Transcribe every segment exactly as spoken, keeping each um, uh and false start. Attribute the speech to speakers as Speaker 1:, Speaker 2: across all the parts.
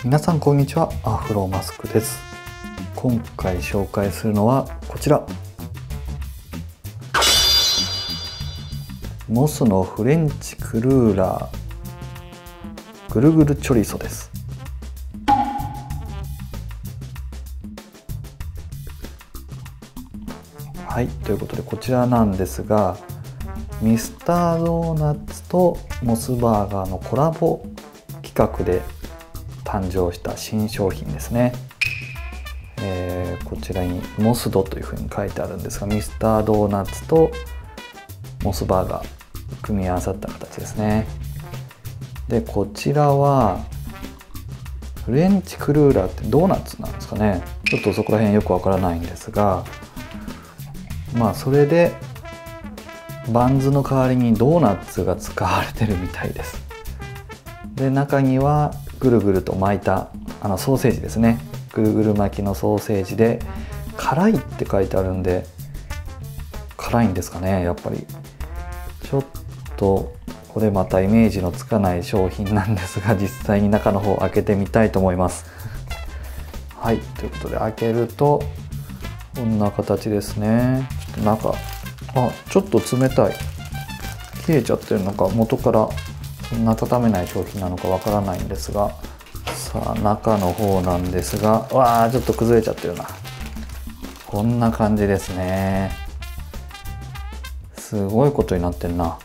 Speaker 1: 皆さんこんにちは、アフロマスクです。今回紹介するのはこちら、モスのフレンチクルーラーぐるぐるチョリソです。はい、ということでこちらなんですが、ミスタードーナツとモスバーガーのコラボ企画で誕生した新商品ですね。えー、こちらにモスドというふうに書いてあるんですが、ミスタードーナツとモスバーガー組み合わさった形ですね。でこちらはフレンチクルーラーってドーナツなんですかね。ちょっとそこら辺よくわからないんですが、まあそれでバンズの代わりにドーナツが使われてるみたいです。で中にはぐるぐると巻いたあのソーセージですね。ぐるぐる巻きのソーセージで辛いって書いてあるんで、辛いんですかね。やっぱりちょっとこれまたイメージのつかない商品なんですが、実際に中の方を開けてみたいと思います。はい、ということで開けるとこんな形ですね。ちょっと中、あ、ちょっと冷たい。切れちゃってるのか、元からそんな畳めない商品なのかわからないんですが、さあ中の方なんですが、わあちょっと崩れちゃってるな。こんな感じですね。すごいことになってんな。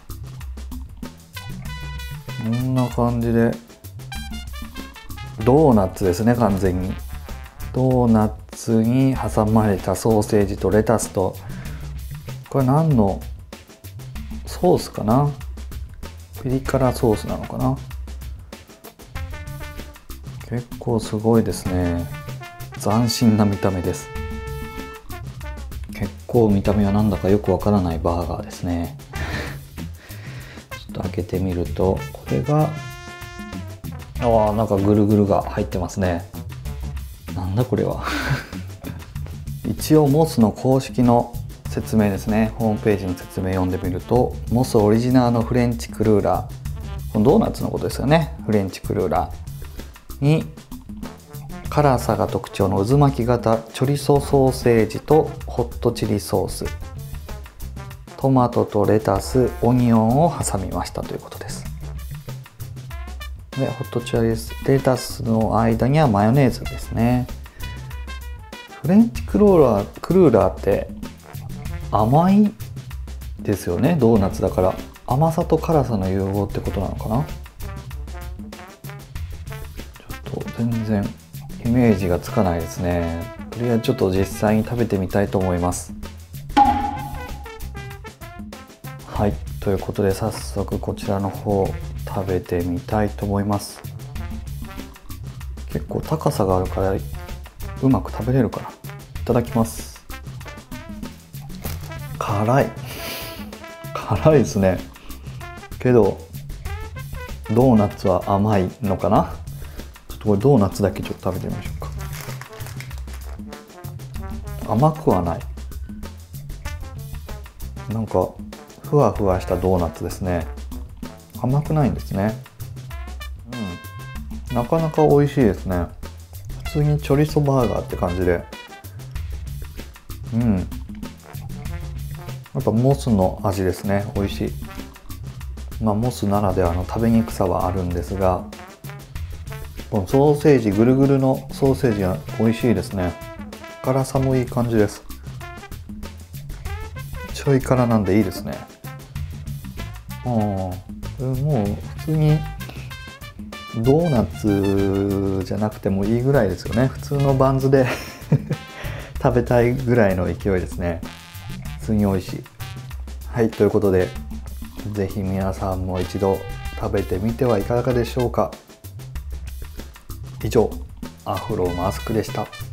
Speaker 1: こんな感じでドーナツですね。完全にドーナツに挟まれたソーセージとレタスと、これ何のソースかな。ピリ辛ソースなのかな。結構すごいですね。斬新な見た目です。結構見た目はなんだかよくわからないバーガーですね。ちょっと開けてみると、これがああ、なんかぐるぐるが入ってますね。なんだこれは。一応モスの公式の説明ですね。ホームページの説明読んでみると、モスオリジナルのフレンチクルーラー、このドーナツのことですよね。フレンチクルーラーに辛さが特徴の渦巻き型チョリソソーセージとホットチリソース、トマトとレタス、オニオンを挟みましたということです。でホットチリレタスの間にはマヨネーズですね。フレンチクルーラー、クルーラーって甘いですよね。ドーナツだから甘さと辛さの融合ってことなのかな。ちょっと全然イメージがつかないですね。とりあえずちょっと実際に食べてみたいと思います。はい、ということで早速こちらの方食べてみたいと思います。結構高さがあるからうまく食べれるかな。いただきます。辛い辛いですね。けどドーナツは甘いのかな。ちょっとこれドーナツだけちょっと食べてみましょうか。甘くはない。なんかふわふわしたドーナツですね。甘くないんですね。うん、なかなか美味しいですね。普通にチョリソバーガーって感じで、うん、やっぱモスの味ですね。美味しい。まあモスならではの食べにくさはあるんですが、このソーセージ、ぐるぐるのソーセージが美味しいですね。辛さもいい感じです。ちょい辛なんでいいですね。ああ、これもう普通にドーナツじゃなくてもいいぐらいですよね。普通のバンズで食べたいぐらいの勢いですね。普通に美味しい。はい、ということでぜひ皆さんも一度食べてみてはいかがでしょうか。以上、アフロマスクでした。